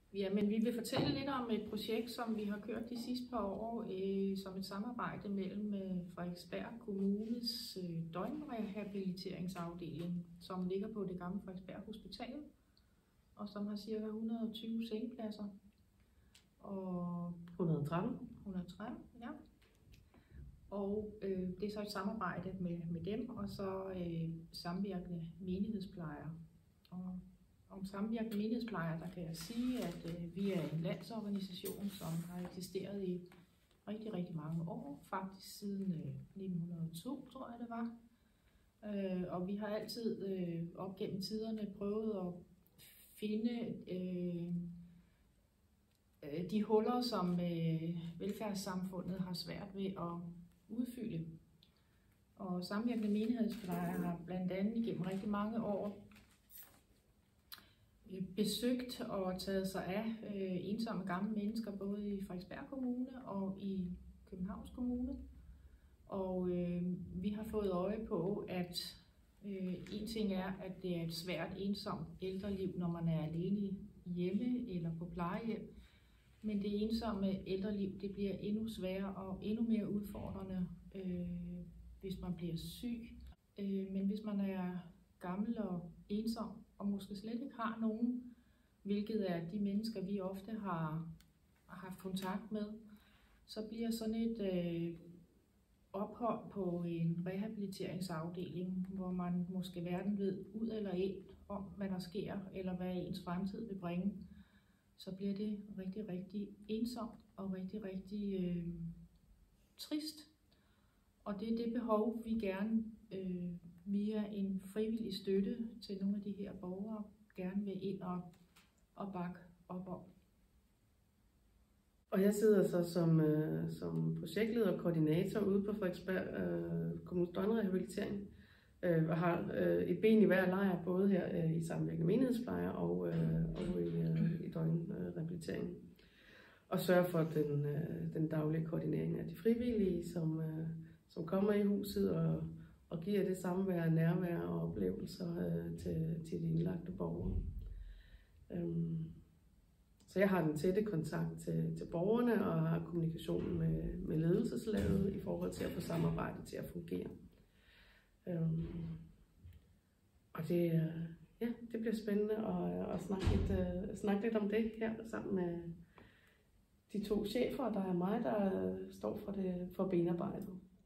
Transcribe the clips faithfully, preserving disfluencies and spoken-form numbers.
Ja, men vi vil fortælle lidt om et projekt, som vi har kørt de sidste par år øh, som et samarbejde mellem øh, Frederiksberg Kommunes øh, døgnrehabiliteringsafdeling, som ligger på det gamle Frederiksberg Hospital, og som har ca. et hundrede og tyve sengepladser. Og et hundrede og tretten. et hundrede og tretten, ja. Og øh, det er så et samarbejde med, med dem, og så øh, samvirkende menighedsplejere. Og om samvirkende menighedsplejere, der kan jeg sige, at øh, vi er en landsorganisation, som har eksisteret i rigtig, rigtig mange år. Faktisk siden øh, nitten hundrede og to, tror jeg det var. Øh, og vi har altid øh, op gennem tiderne prøvet at finde øh, de huller, som øh, velfærdssamfundet har svært ved at udfylde. Og samvirkende menighedsplejere har blandt andet igennem rigtig mange år besøgt og taget sig af øh, ensomme gamle mennesker, både i Frederiksberg Kommune og i Københavns Kommune. Og øh, vi har fået øje på, at øh, en ting er, at det er et svært ensomt ældreliv, når man er alene hjemme eller på plejehjem. Men det ensomme ældreliv, det bliver endnu sværere og endnu mere udfordrende, øh, hvis man bliver syg. Øh, men hvis man er gammel og ensom, og måske slet ikke har nogen, hvilket er de mennesker, vi ofte har, har haft kontakt med, så bliver sådan et øh, ophold på en rehabiliteringsafdeling, hvor man måske hverken ved ud eller ind om, hvad der sker, eller hvad ens fremtid vil bringe, så bliver det rigtig, rigtig ensomt og rigtig, rigtig øh, trist. Og det er det behov, vi gerne øh, via en frivillig støtte til nogle af de her borgere gerne vil ind og, og bakke op om. Og jeg sidder så som, øh, som projektleder og koordinator ude på Frederiksberg øh, Kommunes døgnrehabilitering øh, og har øh, et ben i hver lejr, både her øh, i samvirkende menighedsplejer og, øh, og i, øh, i døgnrehabilitering. Og sørger for den, øh, den daglige koordinering af de frivillige, som, øh, som kommer i huset og og giver det samvær, nærvær og oplevelser øh, til, til de indlagte borgere. Øhm, så jeg har den tætte kontakt til, til borgerne og har kommunikation med, med ledelseslaget i forhold til at få samarbejdet til at fungere. Øhm, og det, ja, det bliver spændende at, at snakke, lidt, uh, snakke lidt om det her sammen med de to chefer, der er mig, der står for, det, for benarbejdet.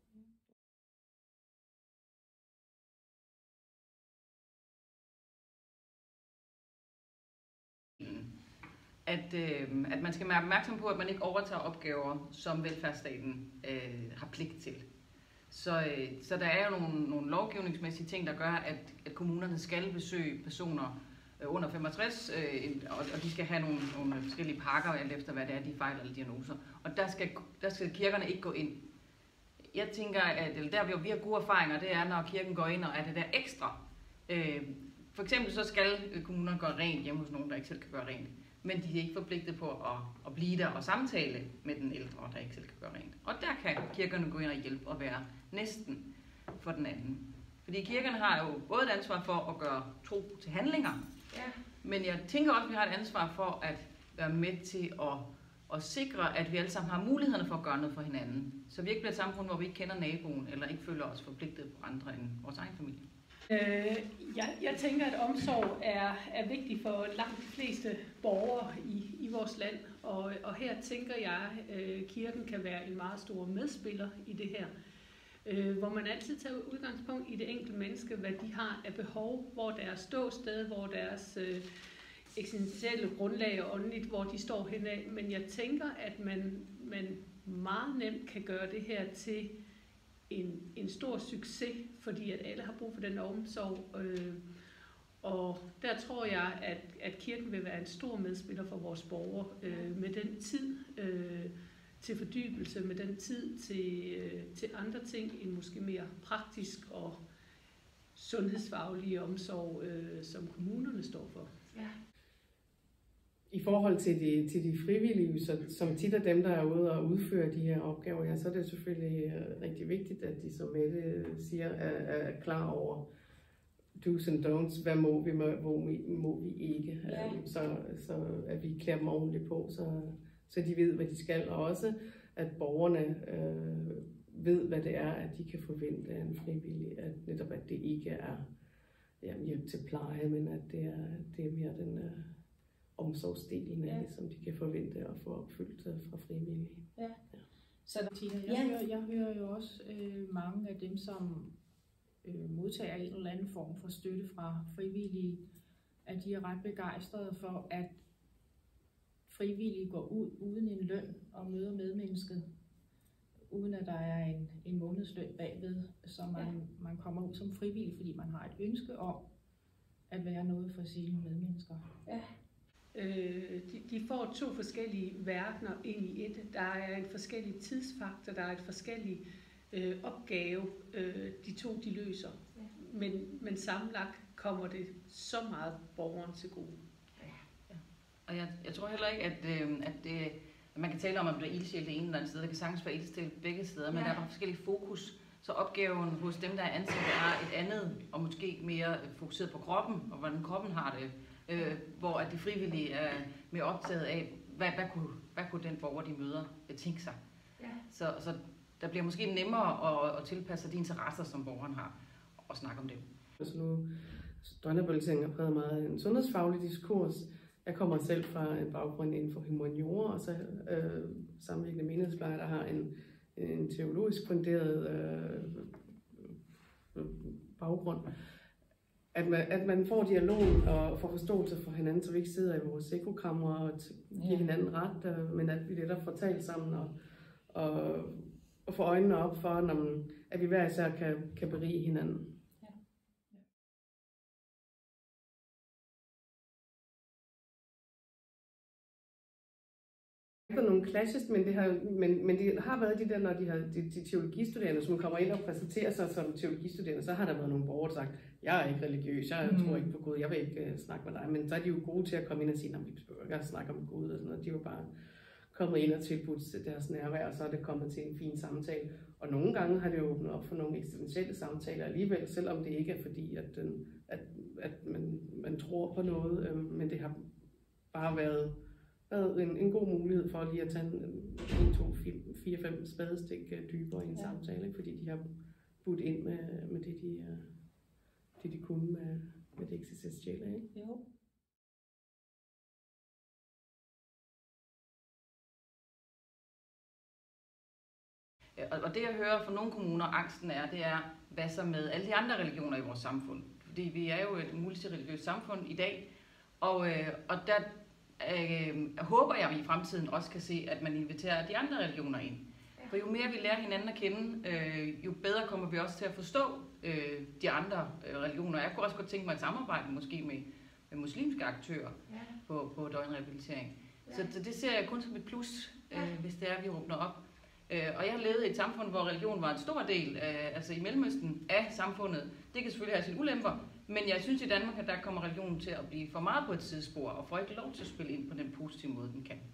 At, øh, at man skal være opmærksom på, at man ikke overtager opgaver, som velfærdsstaten øh, har pligt til. Så, øh, så der er jo nogle, nogle lovgivningsmæssige ting, der gør, at, at kommunerne skal besøge personer øh, under femogtres, øh, og, og de skal have nogle, nogle forskellige pakker, alt efter hvad det er, de fejler eller diagnoser. Og der skal, der skal kirkerne ikke gå ind. Jeg tænker, at eller der hvor vi har gode erfaringer, det er, når kirken går ind og er det der ekstra. Øh, for eksempel så skal kommunerne gøre rent hjemme hos nogen, der ikke selv kan gøre rent. Men de er ikke forpligtet på at, at blive der og samtale med den ældre, der ikke selv kan gøre rent. Og der kan kirkerne gå ind og hjælpe og være næsten for den anden. Fordi kirkerne har jo både et ansvar for at gøre tro til handlinger, ja. Men jeg tænker også, at vi har et ansvar for at være med til at, at sikre, at vi alle sammen har mulighederne for at gøre noget for hinanden. Så vi ikke bliver et samfund, hvor vi ikke kender naboen, eller ikke føler os forpligtet på andre end vores egen familie. Øh, jeg, jeg tænker, at omsorg er, er vigtig for langt de fleste borgere i, i vores land, og, og her tænker jeg, at øh, kirken kan være en meget stor medspiller i det her, øh, hvor man altid tager udgangspunkt i det enkelte menneske, hvad de har af behov, hvor deres ståsted, hvor deres øh, eksistentielle grundlag og åndeligt, hvor de står henad. Men jeg tænker, at man, man meget nemt kan gøre det her til En, en stor succes, fordi at alle har brug for den omsorg. Øh, og der tror jeg, at, at kirken vil være en stor medspiller for vores borgere, øh, med den tid øh, til fordybelse, med den tid til, øh, til andre ting end måske mere praktisk og sundhedsfaglig omsorg, øh, som kommunerne står for. Ja. I forhold til de, til de frivillige, så, som tit er dem, der er ude og udføre de her opgaver, ja, så er det selvfølgelig rigtig vigtigt, at de, som Mette siger, er, er klar over, do's and don'ts, hvad må vi, må, må vi, må vi ikke, Ja. um, så, så at vi klæder dem ordentligt på, så, så de ved, hvad de skal, og også at borgerne øh, ved, hvad det er, at de kan forvente af en frivillig, at netop at det ikke er ja, hjælp til pleje, men at det er, det er mere den uh, omsorgsdelen af Ja. det, som de kan forvente at få opfyldt uh, fra frivillige. Ja. Så der, Tina, jeg, Ja. hører, jeg hører jo også øh, mange af dem, som øh, modtager en eller anden form for støtte fra frivillige, at de er ret begejstrede for, at frivillige går ud uden en løn og møder medmennesket, uden at der er en, en månedsløn bagved, så man, Ja. man kommer ud som frivillig, fordi man har et ønske om at være noget for sine medmennesker. ja. Øh, de, de får to forskellige verdener ind i et. Der er en forskellig tidsfaktor, der er et forskellig øh, opgave, øh, de to de løser. Ja. Men, men sammenlagt kommer det så meget borgeren til gode. Og jeg, jeg tror heller ikke, at, øh, at, det, at man kan tale om, at der er ildsjæl det ene eller andet sted. Der kan sagtens være ildsjæl begge steder, men Ja. der er bare forskellige fokus. Så opgaven hos dem, der er ansat, er et andet, og måske mere fokuseret på kroppen, og hvordan kroppen har det. Øh, hvor at de frivillige er mere optaget af, hvad, hvad, kunne, hvad kunne den borger, de møder, tænke sig. Ja. Så, så der bliver måske nemmere at, at tilpasse de interesser, som borgeren har, og snakke om det. Altså nu, døgnrehabilitering har præget meget en sundhedsfaglig diskurs. Jeg kommer selv fra en baggrund inden for humaniora, og så øh, sammenlignende menighedsplejer, der har en, en teologisk funderet øh, baggrund. At man, at man får dialogen og får forståelse for hinanden, så vi ikke sidder i vores ekokammer og giver Ja. hinanden ret, øh, men at vi netop får talt sammen og, og, og får øjnene op for, når man, at vi hver især kan, kan berige hinanden. Ikke været nogen clashes, men det har, men, men det har været de der, når de har de, de teologistuderende, som kommer ind og præsenterer sig som teologistuderende, så har der været nogle borgere, der sagt, jeg er ikke religiøs, jeg Mm. tror ikke på Gud, jeg vil ikke uh, snakke med dig, men så er de jo gode til at komme ind og sige, at vi behøver ikke at snakke om Gud, og sådan noget. De er jo bare kommet ind og tilbudt deres nærvær, og så er det kommet til en fin samtale. Og nogle gange har det jo åbnet op for nogle eksistentielle samtaler alligevel, selvom det ikke er fordi, at, den, at, at man, man tror på noget, øh, men det har bare været været en, en god mulighed for lige at tage en, en to, fire, fem spadestik dybere i en Ja. samtale, ikke? Fordi de har budt ind med, med det, de, øh, det, de kunne med, med det eksistentielle. Ikke? Jo. Og og det jeg hører fra nogle kommuner, angsten er, det er, hvad så med alle de andre religioner i vores samfund? Fordi vi er jo et multireligiøst samfund i dag, og, øh, og der øh, håber jeg, at vi i fremtiden også kan se, at man inviterer de andre religioner ind. For jo mere vi lærer hinanden at kende, øh, jo bedre kommer vi også til at forstå øh, de andre øh, religioner. Jeg kunne også godt tænke mig et samarbejde måske med, med muslimske aktører Ja. på, på døgnrehabilitering. Ja. Så, så det ser jeg kun som et plus, øh, Ja. hvis det er, at vi åbner op. Øh, og jeg har levet i et samfund, hvor religion var en stor del, øh, altså i Mellemøsten, af samfundet. Det kan selvfølgelig have sine ulemper, men jeg synes i Danmark, at der kommer religionen til at blive for meget på et sidespor, og får ikke lov til at spille ind på den positive måde, den kan.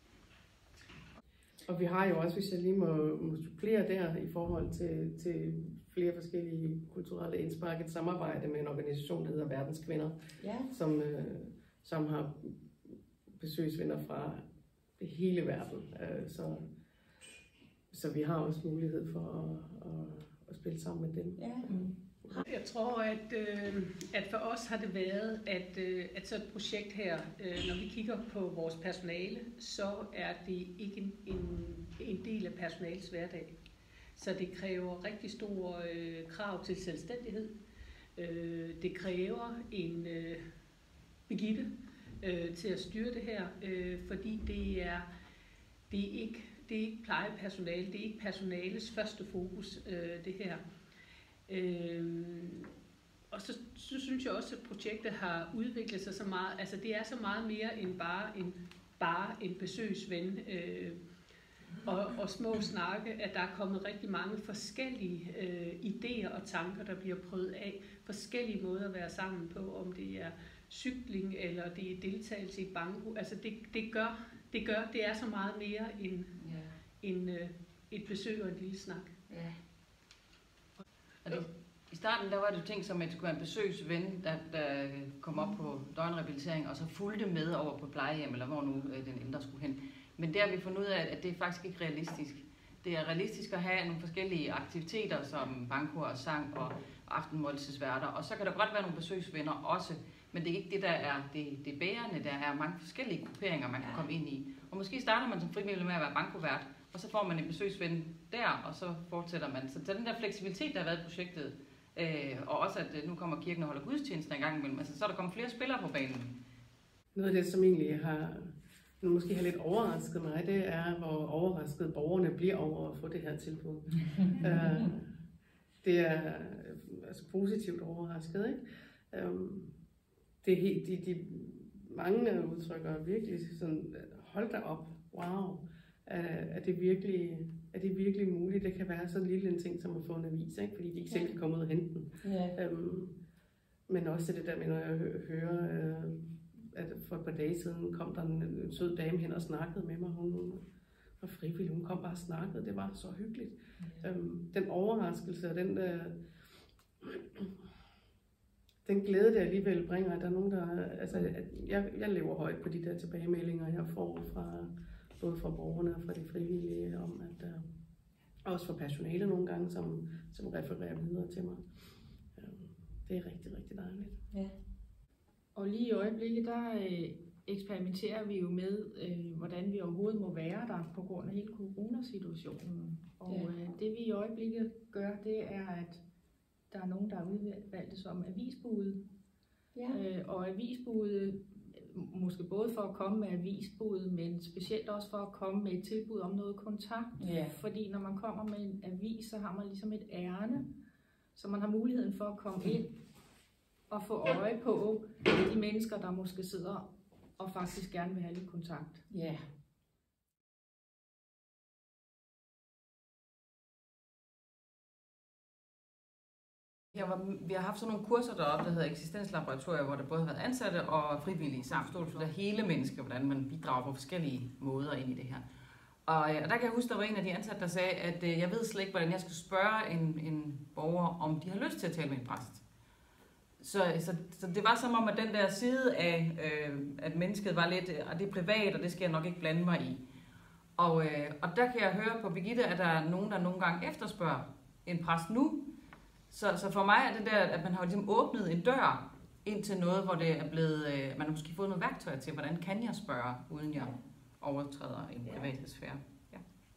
Og vi har jo også, hvis jeg lige må, må supplere der, i forhold til, til flere forskellige kulturelle indspark, et samarbejde med en organisation, der hedder Verdenskvinder, Ja. som, øh, som har besøgsvenner fra hele verden. Øh, så, så vi har også mulighed for at, at, at spille sammen med dem. Ja. Jeg tror, at, øh, at for os har det været, at, øh, at så et projekt her, øh, når vi kigger på vores personale, så er det ikke en, en, en del af personalets hverdag. Så det kræver rigtig store øh, krav til selvstændighed. Øh, det kræver en øh, Birgitte øh, til at styre det her, øh, fordi det er, det er ikke det er ikke plejepersonale, det er ikke personalets første fokus, øh, det her. Øhm, og så, så synes jeg også, at projektet har udviklet sig så meget. Altså det er så meget mere end bare en, bare en besøgsven øh, og, og små snakke, at der er kommet rigtig mange forskellige øh, idéer og tanker, der bliver prøvet af. Forskellige måder at være sammen på, om det er cykling eller det er deltagelse i banko. Altså det, det, gør, det gør, det er så meget mere end, Ja. end øh, et besøg og en lille snak. Ja. Og det, I starten der var det tænkt som, at det skulle være en besøgsven, der, der kom op på døgnrehabilitering, og så fulgte med over på plejehjem, eller hvor nu øh, den ældre skulle hen. Men der har vi fundet ud af, at det er faktisk ikke realistisk. Det er realistisk at have nogle forskellige aktiviteter, som banko og sang og aftenmåltidsværter, og så kan der godt være nogle besøgsvenner også, men det er ikke det, der er det, det bærende. Der er mange forskellige grupperinger, man kan komme ind i. Og måske starter man som frivillig med at være bankovært, og så får man en besøgsven der, og så fortsætter man. Så, så den der fleksibilitet, der har været i projektet, øh, og også at nu kommer kirken og holder gudstjenester en gang imellem, altså så er der kommet flere spillere på banen. Noget af det, som egentlig har, nu måske har lidt overrasket mig, det er, hvor overrasket borgerne bliver over at få det her tilbud. uh, det er altså positivt overrasket, ikke? Um, det er helt, de, de mange udtrykker virkelig sådan, hold da op, wow, er, er, det virkelig, er det virkelig muligt? Det kan være så lille en ting som at få en avis, ikke? Fordi de ikke selv kan komme ud og hente den. Ja. Um, men også det der med, når jeg hører, øh, at for et par dage siden kom der en, en sød dame hen og snakkede med mig. Hun var frivillig, hun kom bare og snakkede. Det var så hyggeligt. Ja. Um, den overraskelse og den der, den glæde, det alligevel bringer, at der er nogen, der... Altså, at jeg, jeg lever højt på de der tilbagemeldinger, jeg får fra både fra borgerne og fra de frivillige, om at uh, også fra personale nogle gange, som, som refererer videre til mig. Um, det er rigtig, rigtig dejligt. Ja. Og lige i øjeblikket, der øh, eksperimenterer vi jo med, øh, hvordan vi overhovedet må være der på grund af hele coronasituationen. Og Ja. øh, det vi i øjeblikket gør, det er, at der er nogen, der er udvalgt som avisbude. Ja. Øh, og avisbude, måske både for at komme med avisbude, men specielt også for at komme med et tilbud om noget kontakt. Ja. Fordi når man kommer med en avis, så har man ligesom et ærne, så man har muligheden for at komme ind og få øje på de mennesker, der måske sidder og faktisk gerne vil have lidt kontakt. Ja. Jeg var, vi har haft sådan nogle kurser deroppe, der hedder eksistenslaboratorier, hvor der både har været ansatte og frivillige samforståelse af hele mennesker, hvordan man bidrager på forskellige måder ind i det her. Og, og der kan jeg huske, der var en af de ansatte, der sagde, at øh, jeg ved slet ikke, hvordan jeg skal spørge en, en borger, om de har lyst til at tale med en præst. Så, så, så det var som om, at den der side af, øh, at mennesket var lidt, og det er privat, og det skal jeg nok ikke blande mig i. Og, øh, og der kan jeg høre på Birgitte, at der er nogen, der nogle gange efterspørger en præst nu. Så, så for mig er det der, at man har ligesom åbnet en dør ind til noget, hvor det er blevet, øh, man har måske fået nogle værktøjer til, hvordan kan jeg spørge, uden jeg overtræder en privatsfære. Ja.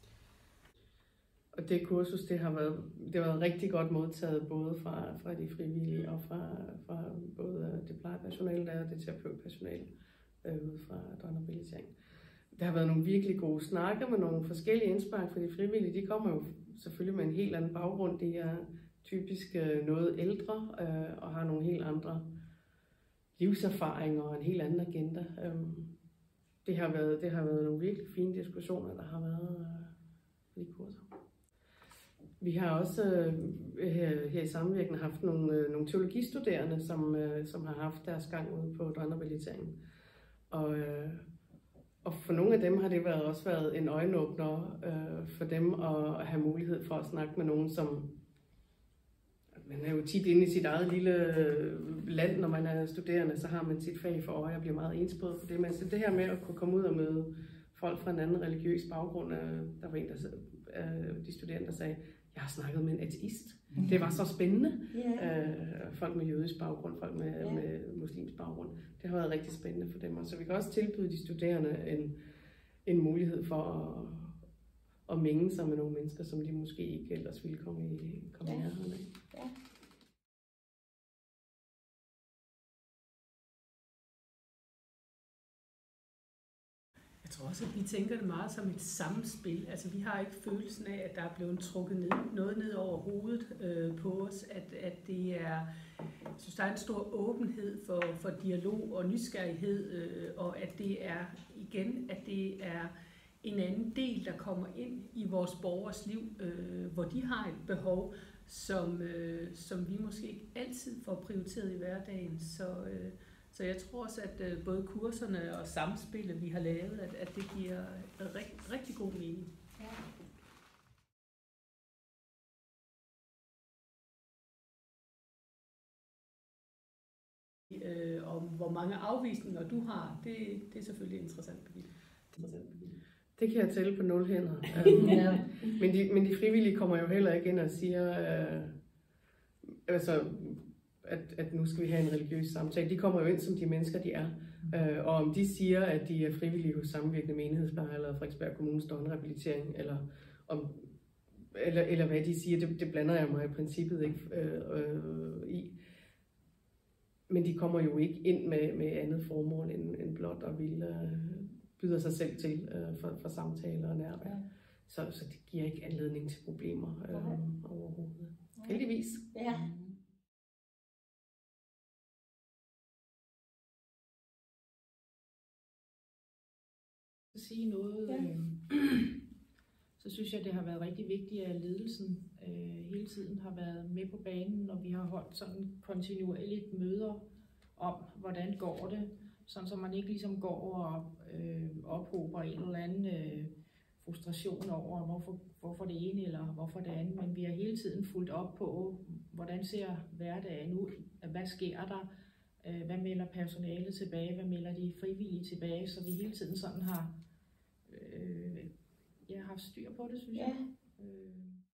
Og det kursus, det har været, det har været rigtig godt modtaget, både fra, fra de frivillige og fra, fra både det plejepersonale der og det terapeutpersonale øh, ude fra døgnrehabilitering. Der har været nogle virkelig gode snakker med nogle forskellige indspark fra de frivillige. De kommer jo selvfølgelig med en helt anden baggrund. De er typisk øh, noget ældre øh, og har nogle helt andre livserfaringer og en helt anden agenda. Øh, det, har været, det har været nogle virkelig fine diskussioner, der har været øh, i kurser. Vi har også øh, her, her i samvirken haft nogle, øh, nogle teologistuderende, som, øh, som har haft deres gang ude på døgnrehabilitering. Og, øh, og for nogle af dem har det været, også været en øjenåbner øh, for dem at have mulighed for at snakke med nogen, som man er jo tit inde i sit eget lille land, når man er studerende, så har man sit fag for øje og bliver meget enspredet på det. Men så det her med at kunne komme ud og møde folk fra en anden religiøs baggrund, der var en af de studerende, der sagde, jeg har snakket med en ateist. Det var så spændende. Yeah. Folk med jødisk baggrund, folk med, yeah. med muslimsk baggrund. Det har været rigtig spændende for dem. Og så vi kan også tilbyde de studerende en, en mulighed for at, at mænge sig med nogle mennesker, som de måske ikke ellers ville komme i komme yeah. nærheden af. Yeah. Jeg tror også, at vi tænker det meget som et samspil. Altså, vi har ikke følelsen af, at der er blevet trukket ned, noget ned over hovedet øh, på os. At, at det er, jeg synes, der er en stor åbenhed for, for dialog og nysgerrighed, øh, og at det er, igen, at det er en anden del, der kommer ind i vores borgers liv, øh, hvor de har et behov, som, øh, som vi måske ikke altid får prioriteret i hverdagen. Så øh, Så jeg tror også, at både kurserne og samspillet, vi har lavet, at, at det giver rigtig, rigtig god mening. Ja. Øh, og hvor mange afvisninger du har, det, det er selvfølgelig interessant. Det kan jeg tælle på nul hænder. Um, Ja. men, de, men de frivillige kommer jo heller ikke ind og siger, uh, altså, at, at nu skal vi have en religiøs samtale. De kommer jo ind som de mennesker, de er. Uh, og om de siger, at de er frivillige hos samvirkende menighedspleje, eller Frederiksberg Kommunes døgnrehabilitering, eller, om, eller, eller hvad de siger, det, det blander jeg mig i princippet ikke uh, uh, i. Men de kommer jo ikke ind med, med andet formål end, end blot at ville uh, byde sig selv til uh, for, for samtaler og nærvær. Ja. Så, så det giver ikke anledning til problemer uh, overhovedet. Ja. Heldigvis. Ja. Sige noget, Ja. øh, så synes jeg, det har været rigtig vigtigt, at ledelsen øh, hele tiden har været med på banen, og vi har holdt sådan kontinuerligt møder om, hvordan går det, sådan så man ikke ligesom går og øh, ophober en eller anden øh, frustration over, hvorfor, hvorfor det ene eller hvorfor det andet, men vi har hele tiden fulgt op på, hvordan ser hverdagen ud, hvad sker der, øh, hvad melder personalet tilbage, hvad melder de frivillige tilbage, så vi hele tiden sådan har øh, jeg har haft styr på det, synes Ja. jeg. Øh.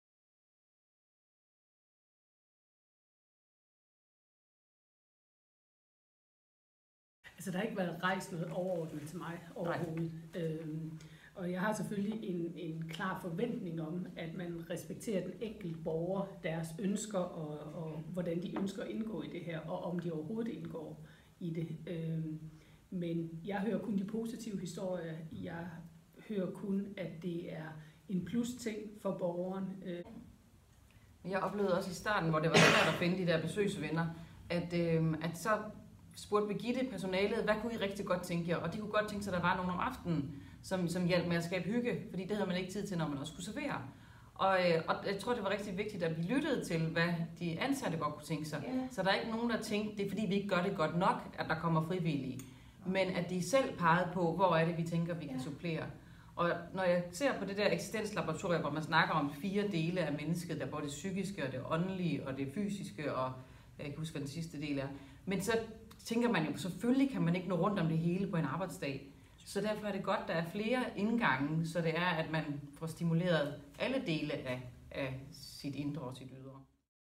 Altså, der har ikke været rejst noget overordnet til mig overhovedet. Øhm, og jeg har selvfølgelig en, en klar forventning om, at man respekterer den enkelte borger, deres ønsker og, og hvordan de ønsker at indgå i det her, og om de overhovedet indgår i det. Øhm, men jeg hører kun de positive historier. Jeg hører kun, at det er en plus-ting for borgeren. Jeg oplevede også i starten, hvor det var svært at finde de der besøgsvenner, at, øh, at så spurgte Birgitte personalet, hvad kunne I rigtig godt tænke jer? Og de kunne godt tænke sig, at der var nogen om aftenen, som, som hjalp med at skabe hygge, fordi det havde man ikke tid til, når man også skulle servere. Og, øh, og jeg tror, det var rigtig vigtigt, at vi lyttede til, hvad de ansatte godt kunne tænke sig. Ja. Så der er ikke nogen, der tænkte, det er fordi, vi ikke gør det godt nok, at der kommer frivillige. Men at de selv pegede på, hvor er det, vi tænker, vi kan supplere. Og når jeg ser på det der eksistenslaboratorium, hvor man snakker om fire dele af mennesket, der både det psykiske og det åndelige og det fysiske, og jeg kan ikke huske, hvad den sidste del er. Men så tænker man jo, selvfølgelig kan man ikke nå rundt om det hele på en arbejdsdag. Så derfor er det godt, at der er flere indgange, så det er, at man får stimuleret alle dele af, af sit indre og sit ydre.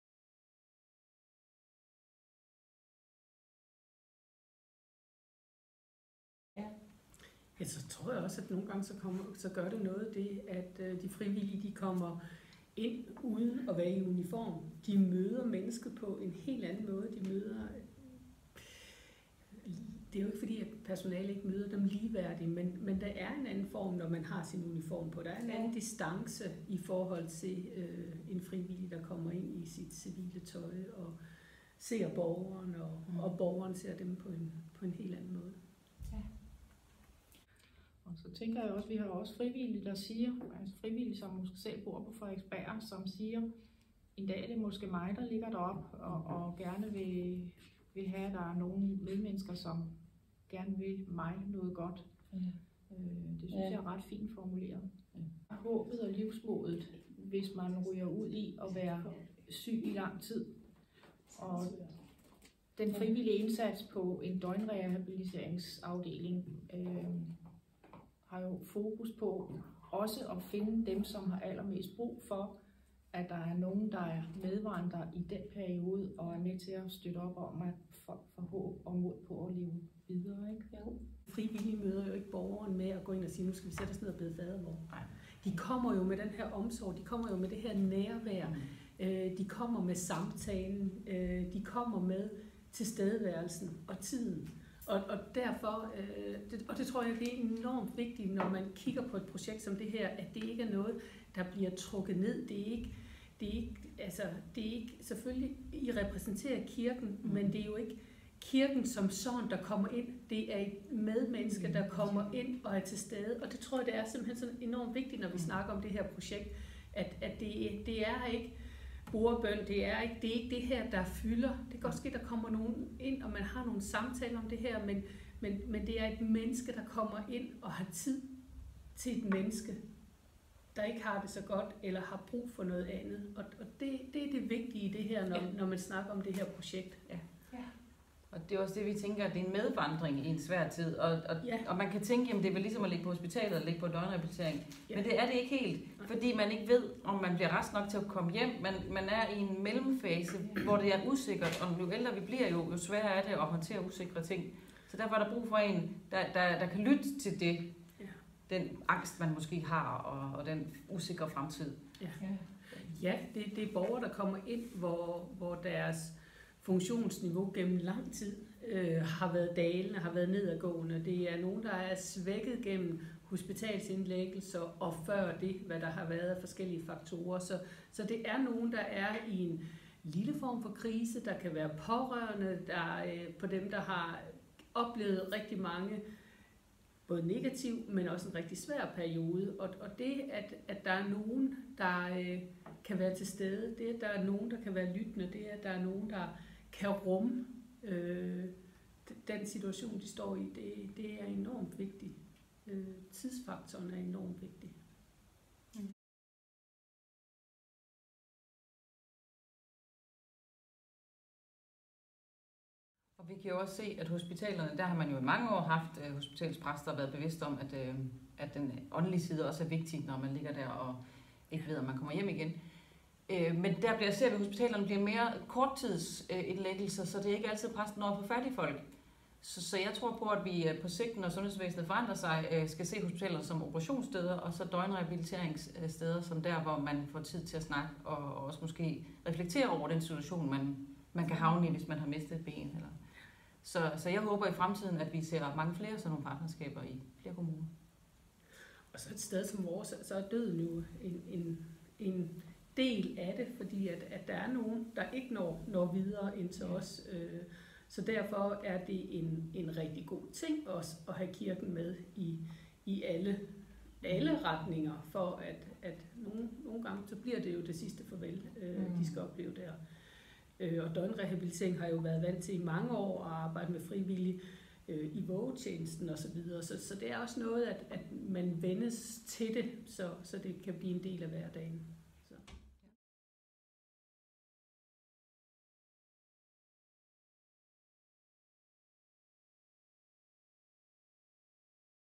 Ja, så tror jeg også, at nogle gange så, kommer, så gør det noget det, at øh, de frivillige de kommer ind uden at være i uniform. De møder mennesket på en helt anden måde. De møder... Det er jo ikke fordi, at personalet ikke møder dem ligeværdigt, men, men der er en anden form, når man har sin uniform på. Der er en anden distance i forhold til øh, en frivillig, der kommer ind i sit civile tøj og ser borgeren, og, mm. og borgeren ser dem på en, på en helt anden måde. Og så tænker jeg også, at vi har også frivillige, der siger, altså frivillige, som måske selv bor på Frederiksberg, som siger, en dag er det måske mig, der ligger deroppe og, og gerne vil, vil have, at der er nogle medmennesker, som gerne vil mig noget godt. Ja. Øh, det synes ja. jeg er ret fint formuleret. Ja. Håbet og livsmodet, hvis man ryger ud i at være syg i lang tid. Og den frivillige indsats på en døgnrehabiliteringsafdeling øh, har jo fokus på også at finde dem, som har allermest brug for, at der er nogen, der er medvandrer i den periode og er med til at støtte op om at få håb og mod på at leve videre. Ikke? Jo. Frivillige møder jo ikke borgeren med at gå ind og sige, nu skal vi sætte os ned og bede fadervor. De kommer jo med den her omsorg, de kommer jo med det her nærvær, mm. øh, de kommer med samtalen, øh, de kommer med tilstedeværelsen og tiden. Og, og derfor, øh, det, og det tror jeg, det er enormt vigtigt, når man kigger på et projekt som det her, at det ikke er noget, der bliver trukket ned. Det er ikke, det er ikke, altså, det er ikke selvfølgelig, I repræsenterer kirken, mm. men det er jo ikke kirken som sådan, der kommer ind. Det er et medmenneske, der kommer ind og er til stede. Og det tror jeg, det er simpelthen så enormt vigtigt, når vi snakker om det her projekt, at, at det, det er ikke brugerbøn, det er ikke det, er ikke det her, der fylder. Det kan godt ske, der kommer nogen ind, og man har nogle samtaler om det her, men, men, men det er et menneske, der kommer ind og har tid til et menneske, der ikke har det så godt, eller har brug for noget andet. Og, og det, det er det vigtige i det her, når, ja. når man snakker om det her projekt. Ja. Ja. Og det er også det, vi tænker, at det er en medvandring i en svær tid. Og, og, Ja. og man kan tænke, at det er vel ligesom at ligge på hospitalet og ligge på døgnrehabilitering. Ja. Men det er det ikke helt, fordi man ikke ved, om man bliver rask nok til at komme hjem. Man, man er i en mellemfase, hvor det er usikkert, og jo ældre vi bliver, jo, jo sværere er det at håndtere usikre ting. Så derfor er der brug for en, der, der, der kan lytte til det, Ja. den angst, man måske har, og, og den usikre fremtid. Ja, ja det, det er borgere, der kommer ind, hvor, hvor deres funktionsniveau gennem lang tid øh, har været dalende, har været nedadgående. Det er nogen, der er svækket gennem hospitalsindlæggelser og før det, hvad der har været af forskellige faktorer. Så, så det er nogen, der er i en lille form for krise. Der kan være pårørende der, øh, på dem, der har oplevet rigtig mange både negativ, men også en rigtig svær periode. Og, og det, at, at der er nogen, der øh, kan være til stede, det, at der er nogen, der kan være lyttende, det, at der er nogen, der kan rumme øh, den situation, de står i, det, det er enormt vigtigt. Øh, tidsfaktoren er enormt vigtig. Og vi kan jo også se, at hospitalerne, der har man jo i mange år haft øh, hospitalspræster, der har været bevidst om, at, øh, at den åndelige side også er vigtig, når man ligger der og ikke ved, om man kommer hjem igen. Øh, men der bliver ser vi, at hospitalerne bliver mere korttidsindlæggelser, øh, så det er ikke altid præsten når på fattige folk. Så, så jeg tror på, at vi på sigt, når sundhedsvæsenet forandrer sig, øh, skal se hospitaler som operationssteder, og så døgnrehabiliteringssteder som der, hvor man får tid til at snakke, og, og også måske reflektere over den situation, man, man kan havne i, hvis man har mistet et ben. Eller. Så, så jeg håber i fremtiden, at vi ser mange flere sådan nogle partnerskaber i flere kommuner. Og så et sted som vores, så er døden jo en, en, en del af det, fordi at, at der er nogen, der ikke når, når videre ind til os. Så derfor er det en, en rigtig god ting også at have kirken med i, i alle, alle retninger, for at, at nogle, nogle gange, så bliver det jo det sidste farvel, mm. de skal opleve der. Og døgnrehabilitering har jo været vant til i mange år at arbejde med frivillige i vågetjenesten og så videre. Så, så det er også noget, at, at man vendes til det, så, så det kan blive en del af hverdagen.